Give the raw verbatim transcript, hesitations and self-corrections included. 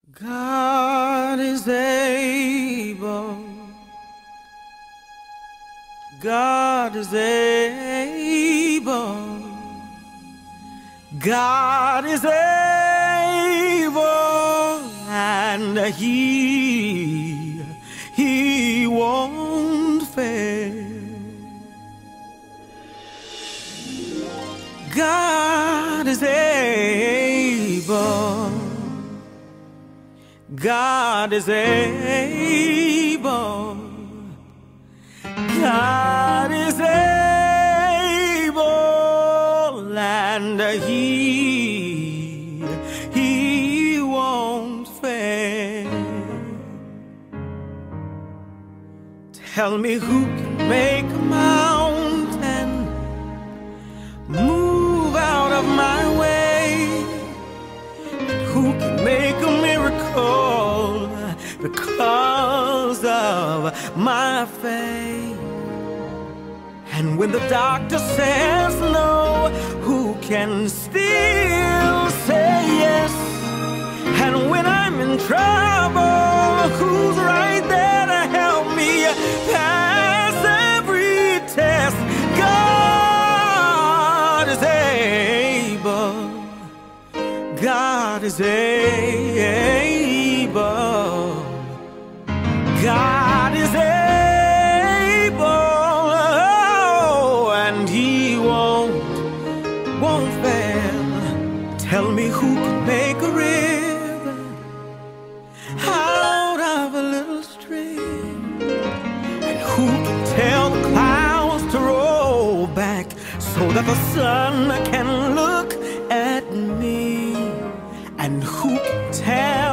God is able, God is able, God is able, and He, He won't fail. God is able, God is able, God is able, and He, He won't fail. Tell me who can make a mountain move out of my way? Who can make a miracle because of my faith? And when the doctor says no, who can still say yes? And when I'm in trouble, who's right there to help me pass every test? God is able, God is able, God is able, oh, and He won't, won't fail. Tell me who can make a river out of a little stream, and who can tell the clouds to roll back so that the sun can look at me, and who can tell